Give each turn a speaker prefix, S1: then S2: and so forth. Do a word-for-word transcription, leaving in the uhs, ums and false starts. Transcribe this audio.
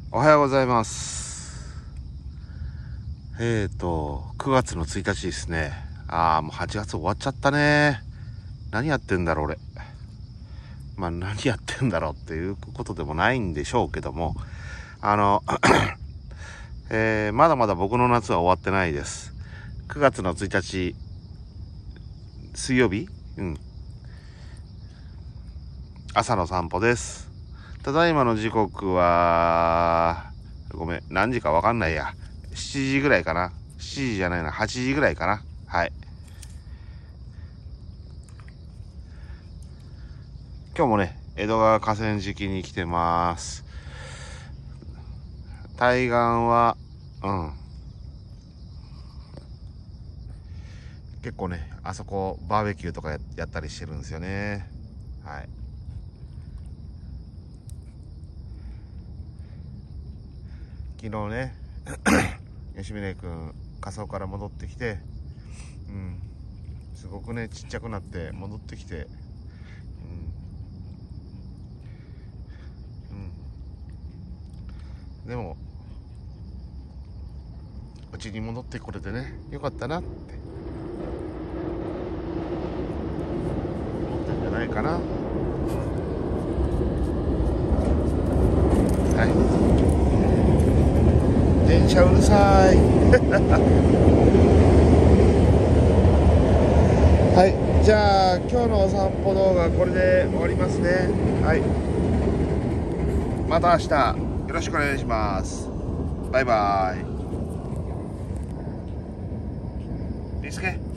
S1: おはようございます。えーとくがつのついたちですね。あーもうはちがつ終わっちゃったね。何やってんだろう俺。まあ何やってんだろうっていうことでもないんでしょうけども、あの、えー、まだまだ僕の夏は終わってないです。くがつのついたち水曜日、うん朝の散歩です。ただいまの時刻はごめん何時かわかんないや、しちじぐらいかな。しちじじゃないな、はちじぐらいかな。はい、今日もね江戸川河川敷に来てます。対岸はうん結構ね、あそこバーベキューとか や, やったりしてるんですよね。はい、昨日ね吉峰君仮装から戻ってきて、うんすごくねちっちゃくなって戻ってきて、うんうん、でもうちに戻ってこれてねよかったなって思ってんじゃないかな。はい、電車うるさいはい、じゃあ今日のお散歩動画これで終わりますね。はい、また明日よろしくお願いします。バイバイ。リスケ